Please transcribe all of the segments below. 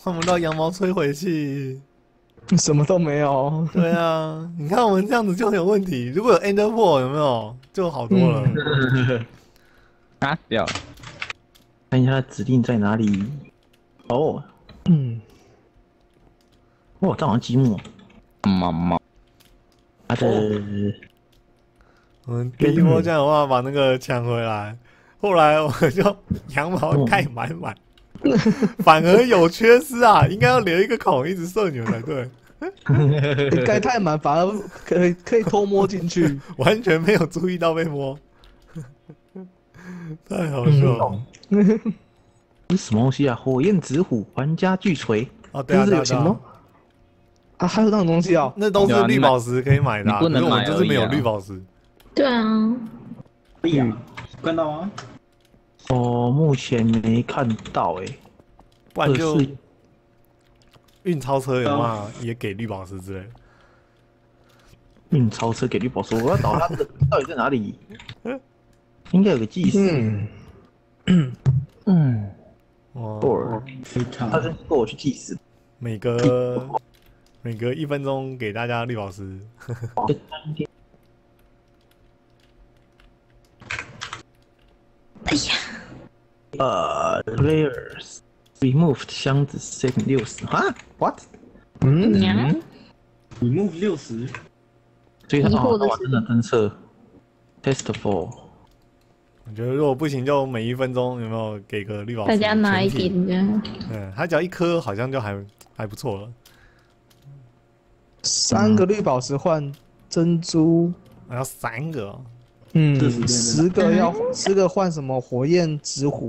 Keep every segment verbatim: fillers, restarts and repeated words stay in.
换不到羊毛摧毁器。 什么都没有。 对啊，你看我们这样子就很有问题。如果有 Ender Pearl 有没有就好多了。 嗯、啊，掉了。看一下指令在哪里。哦，嗯，哇，这好像积木。毛毛。它的。 我们第一波这样的话把那个抢回来，后来我就羊毛盖满满。反而有缺失啊，应该要留一个孔，一直射你们才对。 你盖太满，反而可以可以偷摸进去， 完全没有注意到被摸，太好笑了。 这是什么东西啊？火焰紫虎玩家巨锤。 哦，对啊，对啊，对啊。 啊，还有那种东西啊？ 那都是绿宝石可以买的， 不能买， 就是没有绿宝石。 对啊。 可以啊，看到吗？ 哦，目前没看到哎、欸， 不然就运钞车有嘛也给绿宝石之类的。 运钞车给绿宝石，我要找他的到底在哪里？应该有个祭司。嗯嗯，哦，他真够我去祭司。 每隔每隔一分钟给大家绿宝石。 哎呀。 呃 ，layers removed 箱子 second 六十哈 ？What？ 嗯 ，remove 六十， 所以他哦，他真的侦测 test for。 我觉得如果不行，就每一分钟有没有给个绿宝石？ 大家拿一点这样。 嗯，他只要一颗好像就还还不错了。 三个绿宝石换珍珠， 还要三个、哦。 嗯，十个要十个换什么火焰紫虎？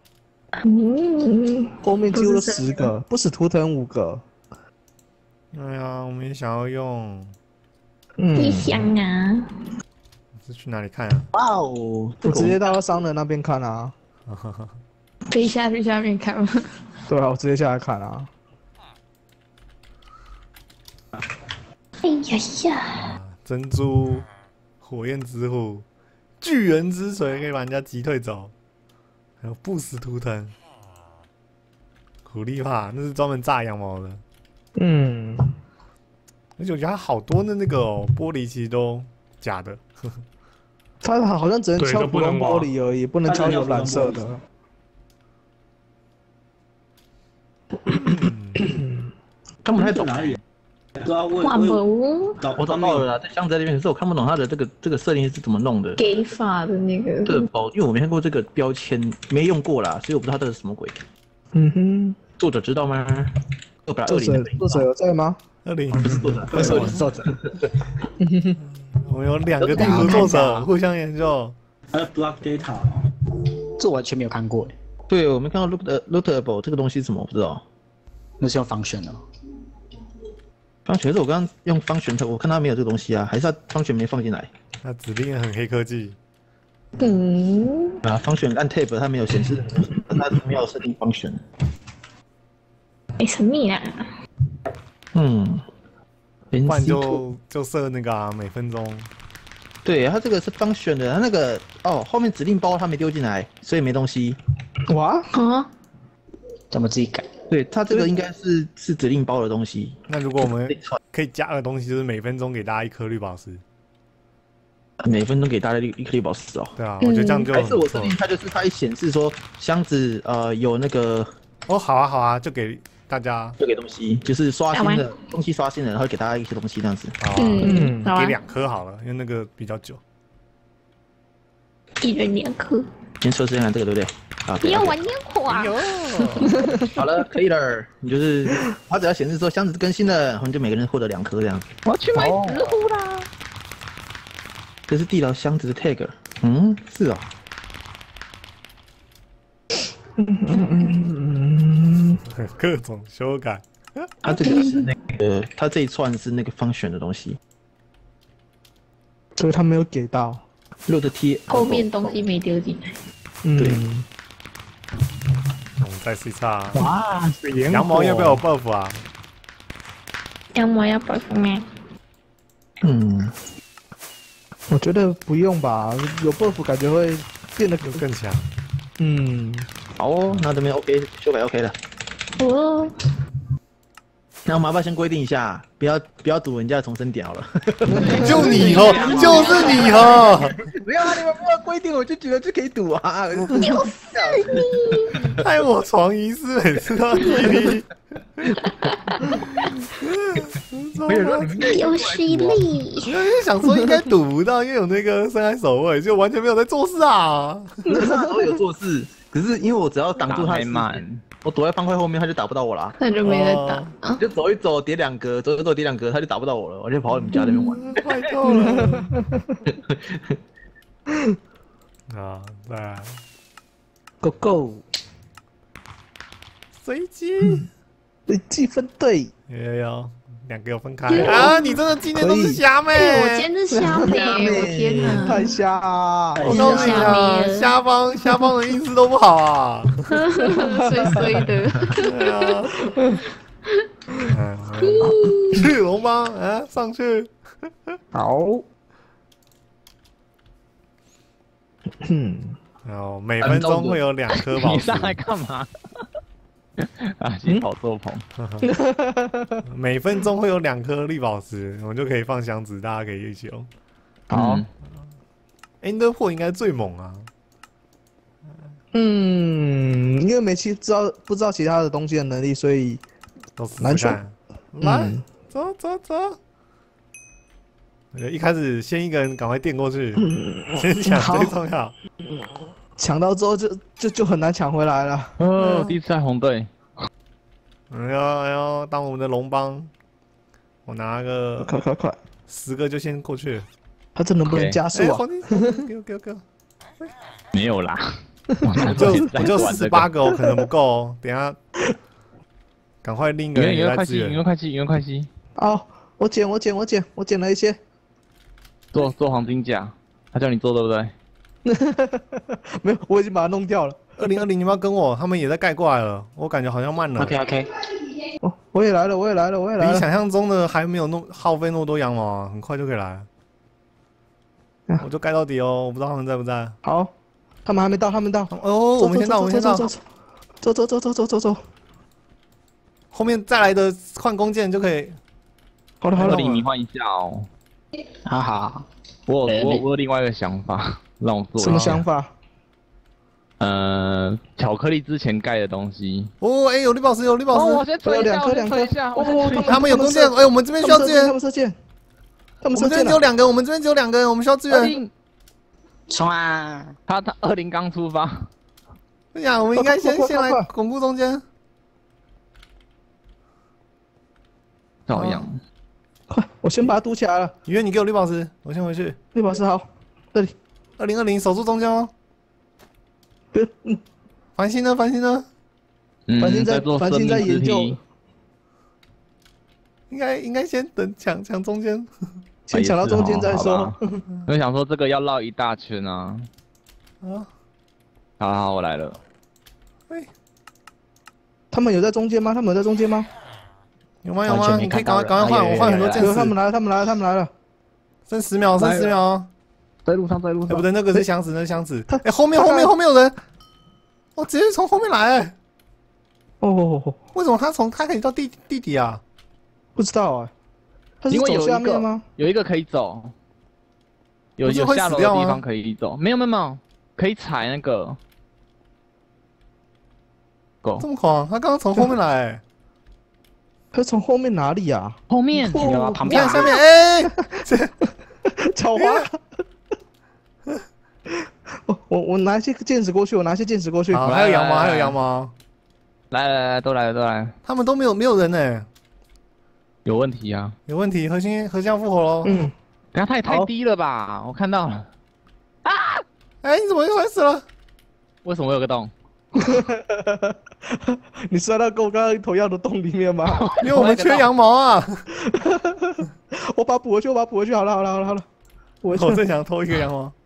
嗯， 后面几乎都十个，不死图腾五个。 哎呀，我们也想要用。 嗯，一箱啊。 是去哪里看啊？ 哇哦， 我直接到商人那边看啊。 可以下去下面看吗？ 对啊，我直接下来看啊。 哎呀呀！ 珍珠、火焰之虎、巨人之锤可以把人家击退走，还有不死图腾、苦力怕，那是专门炸羊毛的。 嗯， 而且我觉得它好多的那个、哦、玻璃其实都假的。 它好像只能敲普通玻璃而已，不能敲有染色的。 看不太懂。 对啊，我换不， 我找到了啦，在箱子那边，可是我看不懂它的这个这个设定是怎么弄的。 给法的那个。 对，包，因为我没看过这个标签，没用过啦，所以我不知道它这是什么鬼。 嗯哼， 作者知道吗？二百二零， 作者有在吗？ 二零不是作者， 不是作者。 我们有两个地图作者互相研究。 还有 block data， 这完全没有看过。 对，我没看到 look lookable 这个东西是什么，我不知道。 那是用function的。 function 是我刚刚用 function， 我看它没有这个东西啊，还是它 function 没放进来？ 那指令很黑科技。 嗯。 啊 ，function 按 tab 它没有显示，它没有设定 function。 没神秘啊。 嗯。 不然就就设那个啊，每分钟。 对，它这个是 function 的，它那个哦，后面指令包它没丢进来，所以没东西。 哇啊？ 怎么自己改？ 对，它这个应该是是指令包的东西。 那如果我们可以加的东西，就是每分钟给大家一颗绿宝石。 每分钟给大家一颗绿宝石哦。 对啊，我觉得这样就还是我设定它就是它一显示说箱子呃有那个哦，好啊好啊，就给大家就给东西，就是刷新的东西刷新了，然后给大家一些东西这样子。 嗯，给两颗好了，因为那个比较久。 一人两颗。 先测试一下这个对不对？啊， 不要玩烟火啊！ 好了，可以了。你就是它只要显示说箱子更新了，然后你就每个人获得两颗这样。 我要去买纸糊啦。 这是地牢箱子的 tag。嗯，是啊。 嗯嗯嗯嗯，各种修改。 它这个是那个，它这一串是那个function的东西， 所以他没有给到。 六的 T 后面东西没丢进来。 嗯， 对。 我们再试一下。 哇， 羊毛要不要有 buff 啊？ 羊毛要 buff 吗？ 嗯， 我觉得不用吧，有 buff 感觉会变得更更强。 嗯， 好哦，那这边 OK 修改 OK 了。 哦。 那我们要不要先规定一下，不要不要赌人家的重生点好了？ 就你哦，就是你哦。 不要啊！你们不要规定，我就觉得就可以赌啊。 就是你， 害我床遗失，每次都你。 有实力。 因为想说应该赌不到，因为有那个深海守卫，就完全没有在做事啊。 那都有做事，可是因为我只要挡住他的慢， 我躲在方块后面，他就打不到我啦。 那就没得打啊！ 就走一走，叠两格，走一走，叠两格，他就打不到我了，我就跑到你们家那边玩。 快透了。啊，对。 Go Go， 随机， 随机分队。 有有有，两个有分开啊！你真的今天都是虾妹， 我今天是虾妹，我天哪， 太瞎啊！ 我告诉你啊，虾方虾方的运势都不好啊， 衰衰的。 对啊，去龙帮啊，上去。 好。 嗯，然后每分钟会有两颗宝石。 你上来干嘛？啊，去跑作棚。 每分钟会有两颗绿宝石，我们就可以放箱子，大家可以一起用。 好 ，Ender Pearl 应该最猛啊。 嗯，因为没其知道不知道其他的东西的能力，所以都试难选。 来，走走走。一开始先一个人赶快垫过去，先抢最重要。 抢到之后就就就很难抢回来了。 哦，第一次在红队。 哎呦哎呦，当我们的龙帮，我拿个快快快， 十个就先过去。 他这能不能加速啊？ 给我给我给我。 没有啦， 我就我就四十八个哦，可能不够哦。等下，赶快另一个人也来支援。 因为快吸，因为快吸。 哦，我捡我捡我捡我捡了一些。 做做黄金甲，他叫你做对不对？ 没有，我已经把它弄掉了。 二零二零，你们要跟我？他们也在盖过来了，我感觉好像慢了。 OK OK。 哦，我也来了，我也来了，我也来了。 比想象中的还没有弄耗费那么多羊毛啊，很快就可以来。啊、我就盖到底哦，我不知道他们在不在。 好，他们还没到，他们到。 哦，我们先到，我们先到。 走走走走走走走走。 后面再来的换弓箭就可以。 好了好了， 你换一下哦。 好好， 我我我有另外一个想法，让我做。 什么想法？ 呃，巧克力之前盖的东西。 哦，哎，有绿宝石，有绿宝石。 哦，我先吹一下， 两颗两颗。 哦， 他们有弓箭，哎，我们这边需要支援。 他们射箭。他们这边只有两个，我们这边只有两个人，我们需要支援。 冲啊！ 他他二零刚出发。 对呀，我们应该先先来巩固中间。 照样。 快，我先把它堵起来了。 雨渊，你给我绿宝石，我先回去。 绿宝石好，这里。 二零二零守住中间哦。 别，嗯。 繁星呢？繁星呢？ 繁星在繁星在研究。 应该应该先等抢抢中间， 先抢到中间再说。 我想说这个要绕一大圈啊。啊。好好，我来了。 喂。 他们有在中间吗？他们有在中间吗？ 有吗有吗？你可以赶快赶快换，我换很多箭矢。 他们来了，他们来了，他们来了。 剩十秒，剩十秒。 在路上，在路上。 哎，不对，那个是箱子，那是箱子。哎，后面后面后面有人，我直接从后面来。 哦， 为什么他从他可以到地地底啊？ 不知道啊。他是走下面吗？ 有一个可以走，有有下楼的地方可以走。没有没有没有，可以踩那个。 这么狂，他刚刚从后面来。 他从后面哪里呀？ 后面， 旁边下面，哎， 狡猾。我我我拿一些箭矢过去，我拿一些箭矢过去。 还有羊毛，还有羊毛。 来来来，都来了都来了。 他们都没有没有人呢。 有问题啊！ 有问题，核心核心要复活喽。 嗯， 等下他也太低了吧？我看到了。啊！ 哎，你怎么又摔死了？ 为什么有个洞？ 你摔到我刚刚投药的洞里面吗？ 因为我们缺羊毛啊！ 我把它补回去，我把它补回去。好了，好了，好了，好了。 我正想偷一个羊毛。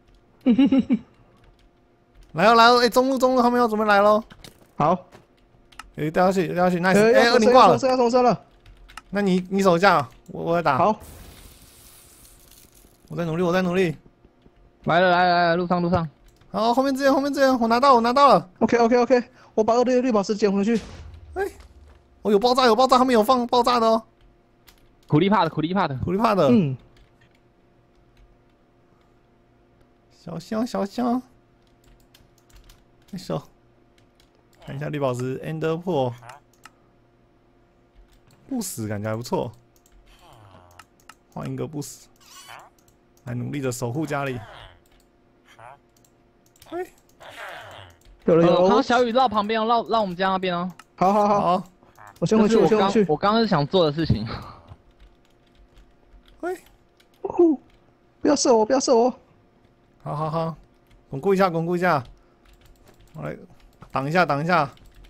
来哦，来哦！哎，中路，中路，他们要准备来喽。 好。 哎，掉下去，掉下去 ，nice！ 哎，二零挂了， 要重生了。 那你你守一下，我我来打。 好。 我在努力，我在努力。 来了，来了，来了，路上，路上。 好，后面支援，后面支援，我拿到，我拿到了。 OK OK OK， 我把二六绿宝石捡回去。 哎， 哦，有爆炸，有爆炸，他们有放爆炸的哦。 苦力怕的，苦力怕的， 苦力怕的。 嗯。 小香，小香。一手。看一下绿宝石 ，Ender 破。不死感觉还不错。换一个不死。来努力的守护家里。哎。 有了有了， 然后小雨绕旁边，绕绕我们家那边哦。 好好好， 好， 我先回去，我先回去。 我刚刚是想做的事情。 喂， 呼，不要射我，不要射我。 好好好，巩固一下，巩固一下。我来挡一下，挡一下。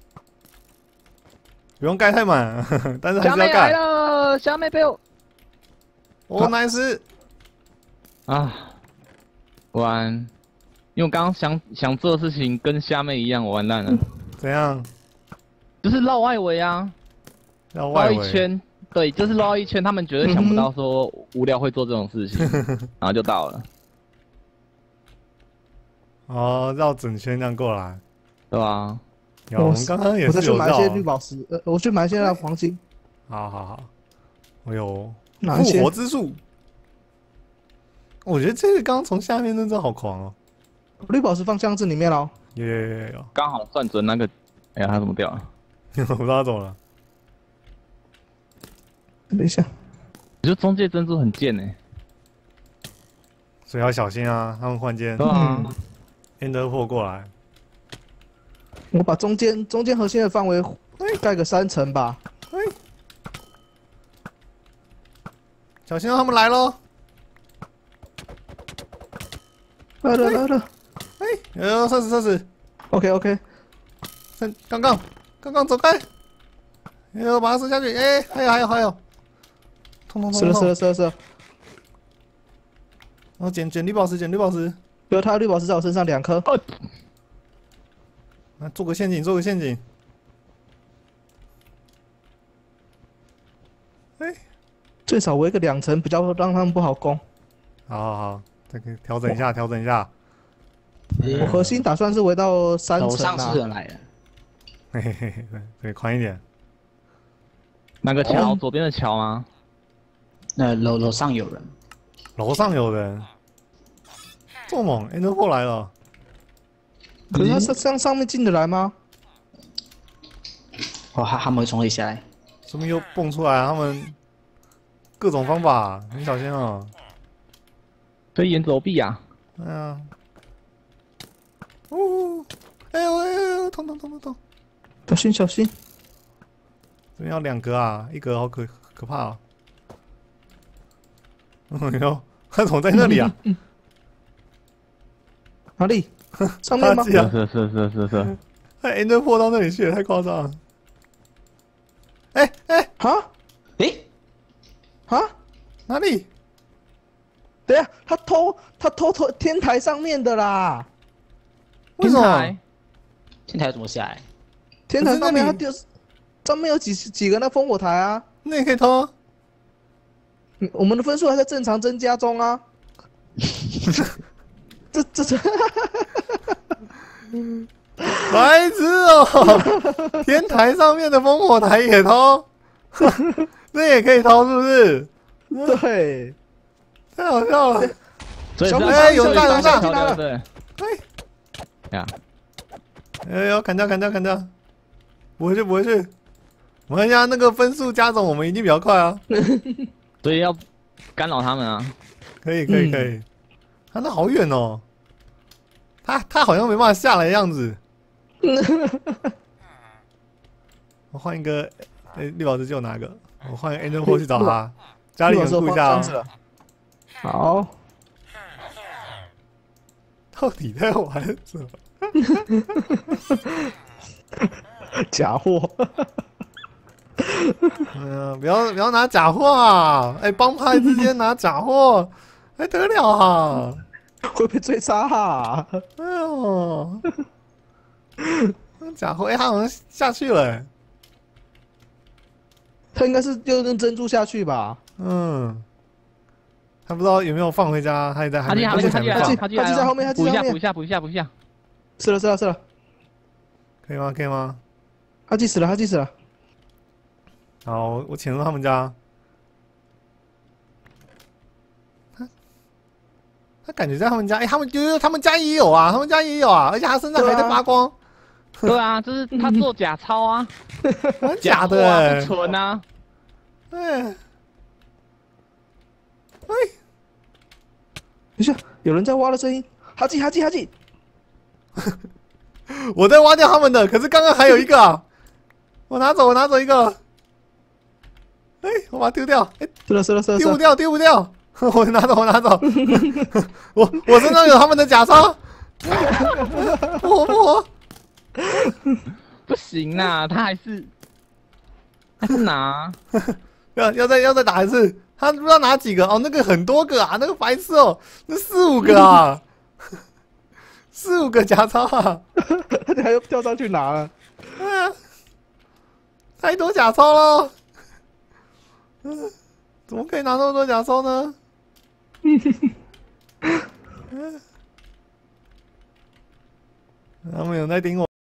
不用盖太满，但是还是要盖。 小妹来了，小妹被我。 哦 ，nice。 啊，完。因为我刚刚想想做的事情跟虾妹一样，我完蛋了。 怎样？ 就是绕外围啊， 绕外围绕一圈，对，就是绕一圈。他们绝对想不到说无聊会做这种事情，然后就到了。 哦，绕整圈这样过来， 对吧？ 有，我们刚刚也是有绕。 我再去买一些绿宝石，呃，我去买一些那黄金。 好好好，我有复活之术。我觉得这个刚刚从下面那真的好狂哦。 绿宝石放箱子里面了。 有有有有， 刚好算准那个。哎呀，他怎么掉了？ 我不知道他怎么了。 等一下， 我觉得中介珍珠很贱哎， 所以要小心啊！他们换间。 对啊。 Ender 破过来。 我把中间中间核心的范围盖个三层吧。 小心啊！他们来喽！ 来了来了！ 哎，呃，射死射死 ！OK OK。 刚刚刚刚刚走开！哎呦，把它射下去！哎，还有还有还有！痛痛痛！ 射了射了射了射！ 然后捡捡绿宝石，捡绿宝石。 有他的绿宝石在我身上两颗。 哦。 来做个陷阱，做个陷阱。哎， 最少围个两层，比较让他们不好攻。 好好好，再可以调整一下，调整一下。 我核心打算是围到三层啊。 楼上是人来了。 嘿嘿嘿嘿，对，宽一点。 哪个桥？左边的桥吗？ 那楼楼上有人。 楼上有人。这么猛 ，Ender 破来了。 可是他上上上面进得来吗？ 哦，他他们会从这里下来。 说明又蹦出来，他们各种方法，很小心哦。 可以沿走壁啊。 对啊。哦，哎呦哎呦，痛痛痛痛痛！ 小心小心！ 这边要两格啊，一格好可可怕啊！哎呦，他怎么在那里啊？ 哪里？上面吗？ 是是是是是是。 哎 ，Ender 破到那里去，太夸张了！哎哎， 哈？ 哎， 哈？ 哪里？ 等下，他偷他偷偷天台上面的啦！ 为什么？ 天台怎么下来？ 天台上面他丢，上面有几几个那烽火台啊？ 那也可以偷。 我们的分数还在正常增加中啊。这这这， 白痴哦！天台上面的烽火台也偷，那也可以偷是不是？ 对， 太好笑了。 所以小哎，有炸有炸！ 对。 对。 呀。 哎呦，砍掉砍掉砍掉！不回去不回去！我看一下那个分数加总，我们一定比较快啊。 所以要干扰他们啊。 可以可以可以。他那好远哦。他他好像没办法下来的样子。我换一个，哎，绿宝石就拿个，我换个 Ender 去找他，家里人顾一下哦。 好。 到底在玩什么？ 假货！ 嗯，不要不要拿假货啊！哎，帮派之间拿假货，还得了啊？ 会被追杀啊！ 哎呦，假货！哎，他好像下去了、欸。 他应该是又扔珍珠下去吧？ 嗯。他不知道有没有放回家，他也在还没他进来，他进来， 他进在后面，他进在后面。 补一下，补一下，补一下，补一下。 是了，是了，是了。 可以吗？可以吗？ 他进死了，他进死了。 好，我潜入他们家。他他感觉在他们家，哎、欸，他们有有，他们家也有啊，他们家也有啊，而且他身上还在发光。 对啊，这是他做假钞啊， 假的、欸， 不纯啊。 哎，哎， 等一下，有人在挖的声音，哈基哈基哈基。 我在挖掉他们的，可是刚刚还有一个、啊，我拿走，我拿走一个。哎、欸，我把它丢掉，哎、欸， 是了是了是了， 丢不掉，丢不掉。我拿走，我拿走。我我身上有他们的假钞。不活不活。 不行啊，他还是还是拿， 要要再要再打一次，他不知道拿几个哦，那个很多个啊，那个白痴哦，那四五个啊，四五个假钞啊， 他还要跳上去拿了， 啊，太多假钞了，嗯，怎么可以拿那么多假钞呢？他们有在盯我。